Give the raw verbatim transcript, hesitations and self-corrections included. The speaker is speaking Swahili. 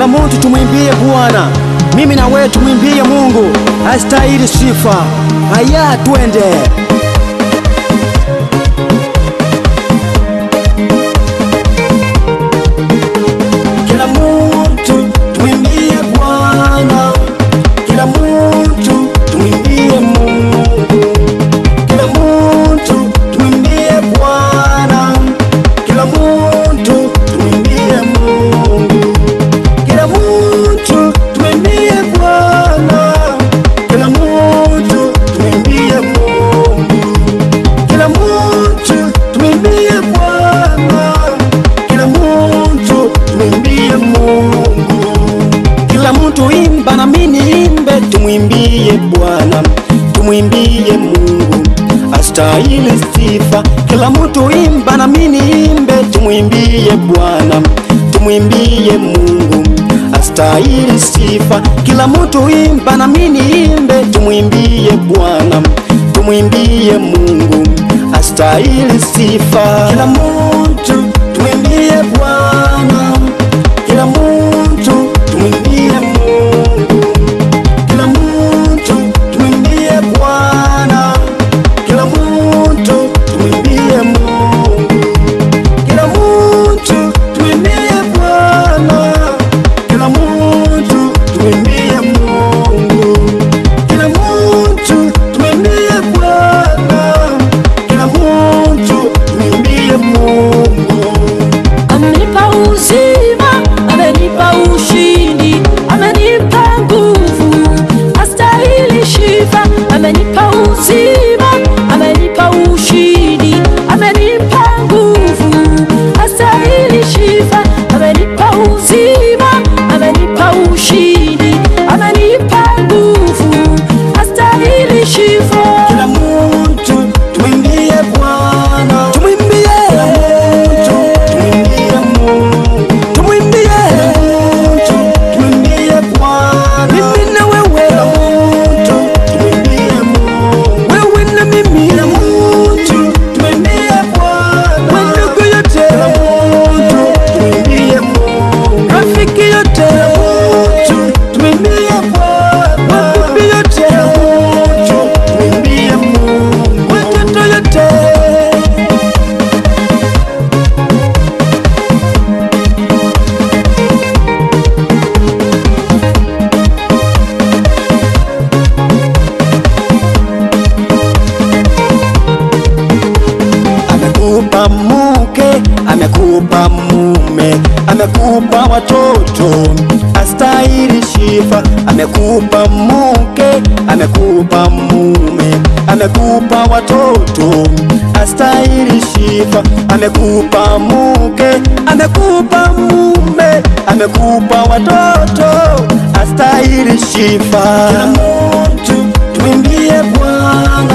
Kila mtu tumwimbie Bwana, mimi na wewe tumwimbie Mungu, astahili sifa. Haya twende. Kila mtu tumwimbie Bwana, kila mtu tumwimbie Mungu, kila mtu tumwimbie Bwana, kila mtu tumwimbie Mungu, kila mtu tumwimbie Bwana, kila mtu tumwimbie Mungu, kila mtu tumwimbie Bwana, kila mtu tumwimbie Mungu. Kila mtu imba na mimi niimbe, tumwimbie Bwana, tumwimbie Mungu, astahili sifa. Kila mtu imba na mimi niimbe, tumwimbie Bwana, tumwimbie Mungu, astahili sifa. Kila mtu imba na mimi niimbe, tumwimbie Bwana, tumwimbie Mungu, astahili sifa. Kila mtu tumwimbie Bwana, kila mtu tumwimbie Mungu, kila mtu tumwimbie Bwana, kila mtu tumwimbie Mungu, kila mtu tumwimbie Bwana, kila mtu tumwimbie Mungu, kila mtu tumwimbie Bwana, kila mtu tumwimbie Mungu. Amenipa uzima, amenipa ushindi, amenipa nguvu, astahili sifa. Amenipa uzima, amenipa ushindi, amenipa nguvu, astahili sifa. Amenipa uzima, amenipa ushindi, amenipa nguvu, astahili sifa. Kila mtu tumwimbie Bwana, tumwimbie, kila mtu tumwimbie Mungu, tumwimbie, kila mtu tumwimbie Bwana, mimi na wewe, kila mtu tumwimbie Mungu, wewe na mimi, kila mtu tumwimbie Bwana, wandugu yote, kila mtu tumwimbie Mungu, rafiki yote, kila mtu tumwimbie Bwana, mabibi yote, kila mtu tumwimbie Mungu, watoto yote. Amekupa mke, amekupa mume, amekupa watoto, astahili sifa. Amekupa mke, amekupa mume, amekupa watoto, astahili sifa. Amekupa mke, amekupa mume, amekupa watoto, astahili sifa. Kila mtu tumwimbie Bwana,